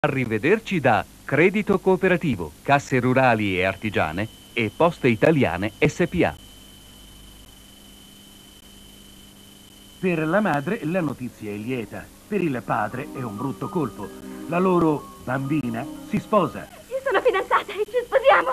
Arrivederci da Credito Cooperativo, Casse Rurali e Artigiane e Poste Italiane SPA. Per la madre la notizia è lieta, per il padre è un brutto colpo. La loro bambina si sposa. Io sono fidanzata e ci sposiamo.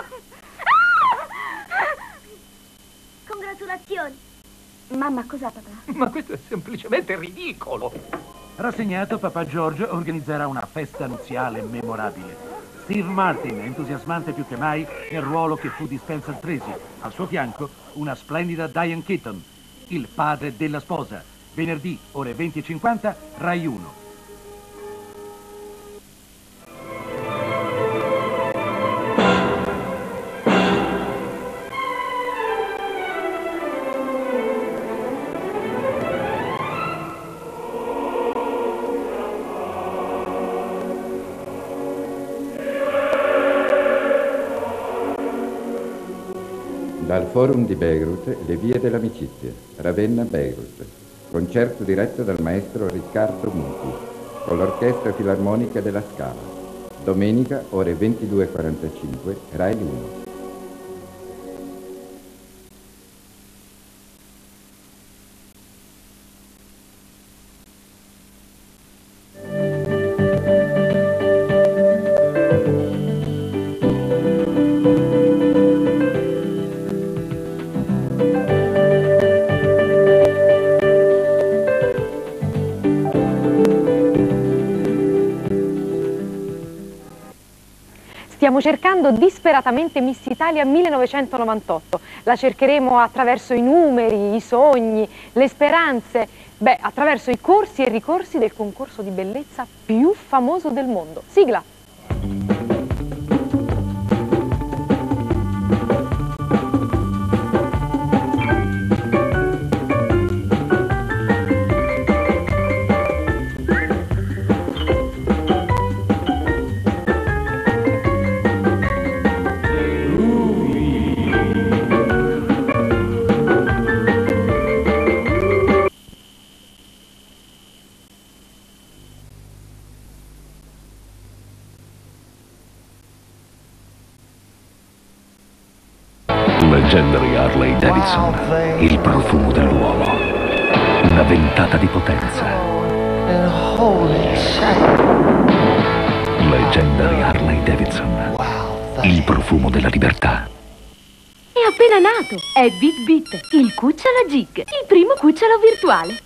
Congratulazioni. Mamma, cos'ha papà? Ma questo è semplicemente ridicolo. Rassegnato, papà George organizzerà una festa nuziale memorabile. Steve Martin, entusiasmante più che mai nel ruolo che fu di Spencer Tracy. Al suo fianco una splendida Diane Keaton, il padre della sposa. Venerdì, ore 20:50, Rai 1. Dal Forum di Beirut, le vie dell'amicizia, Ravenna, Beirut. Concerto diretto dal maestro Riccardo Muti, con l'Orchestra Filarmonica della Scala. Domenica, ore 22:45, Rai 1. Stiamo cercando disperatamente Miss Italia 1998. La cercheremo attraverso i numeri, i sogni, le speranze, attraverso i corsi e ricorsi del concorso di bellezza più famoso del mondo. Sigla! Legendary Harley Davidson, il profumo dell'uomo, una ventata di potenza. Legendary Harley Davidson, il profumo della libertà. È appena nato, è Bit Bit, il cucciolo Jig, il primo cucciolo virtuale.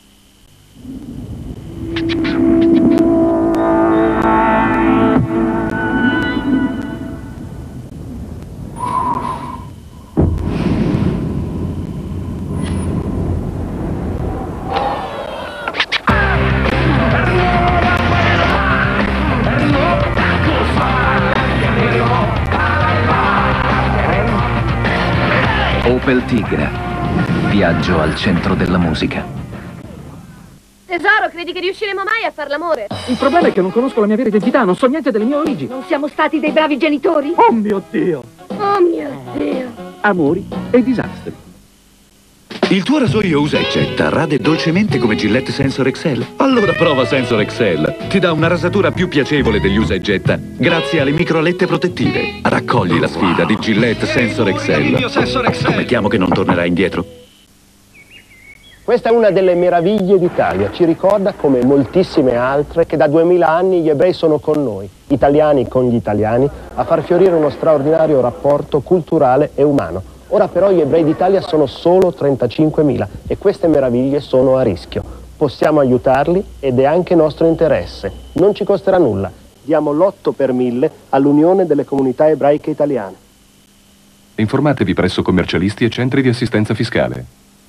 Opel Tigra, viaggio al centro della musica. Tesoro, credi che riusciremo mai a far l'amore? Il problema è che non conosco la mia vera identità, non so niente delle mie origini. Non siamo stati dei bravi genitori? Oh mio Dio! Oh mio Dio! Amori e disastri. Il tuo rasoio usa e getta, rade dolcemente come Gillette Sensor Excel? Allora prova Sensor Excel. Ti dà una rasatura più piacevole degli usa e getta, grazie alle microalette protettive. Raccogli la sfida di Gillette Sensor Excel. Scommettiamo che non tornerai indietro. Questa è una delle meraviglie d'Italia, ci ricorda come moltissime altre che da 2000 anni gli ebrei sono con noi, italiani con gli italiani, a far fiorire uno straordinario rapporto culturale e umano. Ora però gli ebrei d'Italia sono solo 35.000 e queste meraviglie sono a rischio. Possiamo aiutarli ed è anche nostro interesse. Non ci costerà nulla. Diamo l'8 per 1000 all'Unione delle Comunità Ebraiche Italiane. Informatevi presso commercialisti e centri di assistenza fiscale.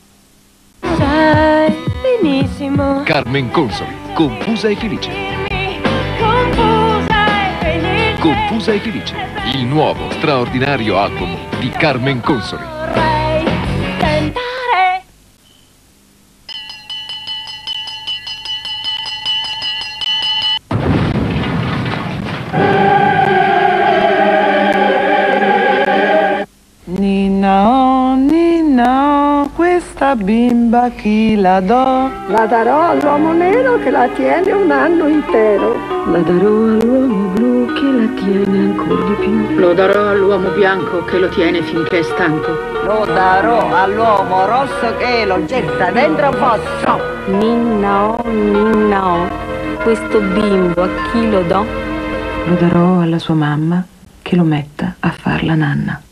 Sai benissimo. Carmen Consoli, confusa e felice. Confusa e felice. Confusa e felice, il nuovo straordinario album di Carmen Consoli. Vorrei tentare. Nina, oh, Nina, questa questa bimba a chi la do? La darò all'uomo nero che la tiene un anno intero. La darò all'uomo blu che la tiene ancora di più. Lo darò all'uomo bianco che lo tiene finché è stanco. Lo darò all'uomo rosso che lo getta dentro fosso. Ninna oh, questo bimbo a chi lo do? Lo darò alla sua mamma che lo metta a far la nanna.